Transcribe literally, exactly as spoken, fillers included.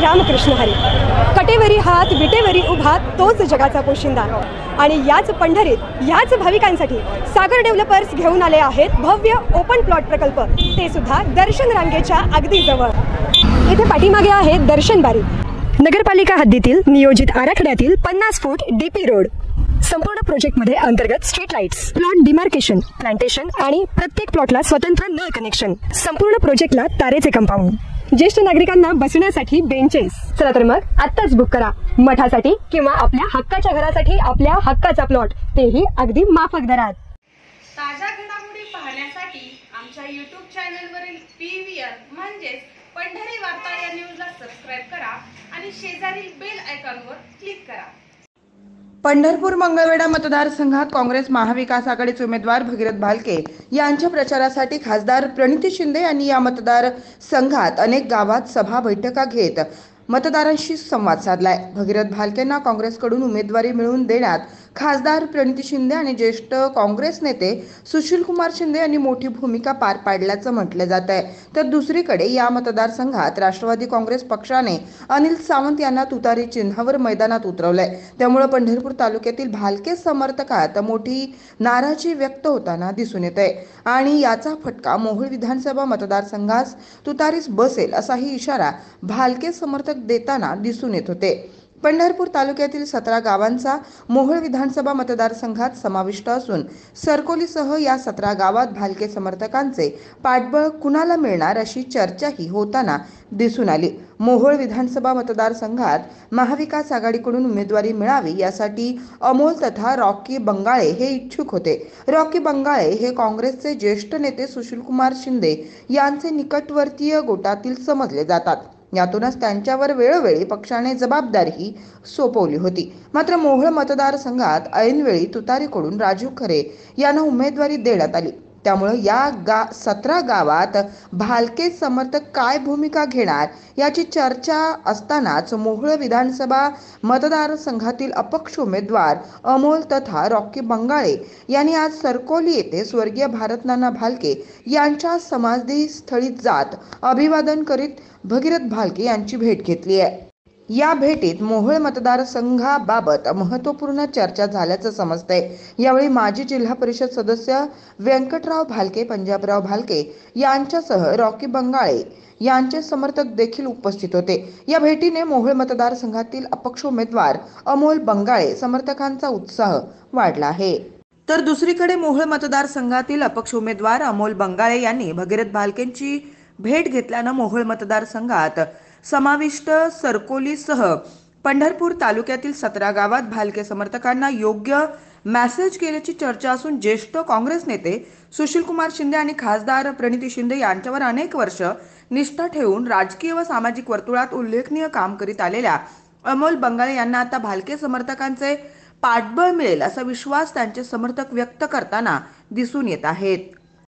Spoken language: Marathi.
रामकृष्ण हरी. कटेवरी हात विटेवरी उभा तोच जगाचा पोशिंदा. आणि याच पंढरीत याच भाविकांसाठी सागर डेव्हलपर्स घेऊन आले आहेत भव्य ओपन प्लॉट प्रकल्प, ते सुद्धा दर्शन रांगेच्या अगदी जवळ. इथे पाठीमागे आहे दर्शन बारी. नगरपालिका हद्दीतील नियोजित आराखड्यातील पन्नास फूट डीपी रोड. संपूर्ण प्रोजेक्टमध्ये अंतर्गत street lights, plot demarcation, plantation आणि प्रत्येक प्लॉटला स्वतंत्र नळ कनेक्शन. संपूर्ण प्रोजेक्टला तारेचे कंपाऊंड. ज्येष्ठ नागरिकांना बसण्यासाठी बेंचेस. चला तर मग आत्ताच बुक करा मठासाठी किंवा आपल्या हक्काच्या घरासाठी आपल्या हक्काचा प्लॉट, तेही अगदी माफक दरात. ताज्या घडामोडी पाहण्यासाठी आमच्या यूट्यूब चॅनलवरील पीव्हीआर म्हणजेच पंढरी वार्ता या न्यूजला सबस्क्राइब करा आणि शेजारील बेल आयकॉनवर क्लिक करा. पंढरपूर मंगळवेढा मतदारसंघात काँग्रेस महाविकास आघाडीचे उमेदवार भगीरथ भालके यांच्या प्रचारासाठी खासदार प्रणिती शिंदे यांनी या मतदारसंघात अनेक गावात सभा बैठका घेत मतदारांशी संवाद साधलाय. भगीरथ भालकेंना काँग्रेसकडून उमेदवारी मिळवून देण्यात खासदार प्रणिती शिंदे आणि ज्येष्ठ काँग्रेस नेते सुशीलकुमार शिंदे यांनी मोठी भूमिका पार पाडल्याचं म्हटलं जात आहे. तर दुसरीकडे या मतदारसंघात राष्ट्रवादी काँग्रेस पक्षाने अनिल सावंत यांना तुतारी चिन्हावर मैदानात उतरवलंय. त्यामुळे पंढरपूर तालुक्यातील भालके समर्थकात मोठी नाराजी व्यक्त होताना दिसून येत आहे आणि याचा फटका मोहोळ विधानसभा मतदारसंघास तुतारीस बसेल असाही इशारा भालके समर्थक देताना दिसून येत होते. पंढरपूर तालुक्यातील सतरा गावांचा मोहोळ विधानसभा मतदारसंघात समाविष्ट असून सरकोलीसह या सतरा गावात भालके समर्थकांचे पाठबळ कुणाला मिळणार अशी चर्चाही होताना दिसून आली. मोहोळ विधानसभा मतदारसंघात महाविकास आघाडीकडून उमेदवारी मिळावी यासाठी अमोल तथा रॉकी बंगाळे हे इच्छुक होते. रॉकी बंगाळे हे काँग्रेसचे ज्येष्ठ नेते सुशीलकुमार शिंदे यांचे निकटवर्तीय गोटातील समजले जातात. यातूनच त्यांच्यावर वेळोवेळी पक्षाने जबाबदारीही सोपवली होती. मात्र मोहोळ मतदारसंघात ऐनवेळी तुतारीकडून राजू खरे यांना उमेदवारी देण्यात आली. त्यामुळे या गा सतरा गावात भालके समर्थक काय भूमिका घेणार याची चर्चा असतानाच मोहोळ विधानसभा मतदारसंघातील अपक्ष उमेदवार अमोल तथा रॉकी बंगाळे यांनी आज सरकोली येथे स्वर्गीय भारतनाना भालके यांच्या समाधी स्थळी जात अभिवादन करीत भगीरथ भालके यांची भेट घेतली आहे. या भेटीत मोहोळ मतदारसंघाबाबत महत्त्वपूर्ण चर्चा झाल्याचं समजतंय. यावेळी माजी जिल्हा परिषद सदस्य व्यंकटराव भालके, पंजाबराव भालके यांच्यासह रॉकी बंगाळे यांचे समर्थक देखील उपस्थित होते. या भेटीने मोहोळ मतदारसंघातील अपक्ष उमेदवार अमोल बंगाळे समर्थकांचा उत्साह वाढला आहे. तर दुसरीकडे मोहोळ मतदारसंघातील अपक्ष उमेदवार अमोल बंगाळे यांनी भगीरथ भालकेंची भेट घेतल्यानं मोहोळ मतदारसंघात समाविष्ट सरकोलीसह पंढरपूर तालुक्यातील सतरा गावात भालके समर्थकांना योग्य मेसेज केल्याची चर्चा असून ज्येष्ठ काँग्रेस नेते सुशीलकुमार शिंदे आणि खासदार प्रणिती शिंदे यांच्यावर अनेक वर्ष निष्ठा ठेवून राजकीय व सामाजिक वर्तुळात उल्लेखनीय काम करीत आलेल्या अमोल बंगाळे यांना आता भालके समर्थकांचे पाठबळ मिळेल असा विश्वास त्यांचे समर्थक व्यक्त करताना दिसून येत आहेत.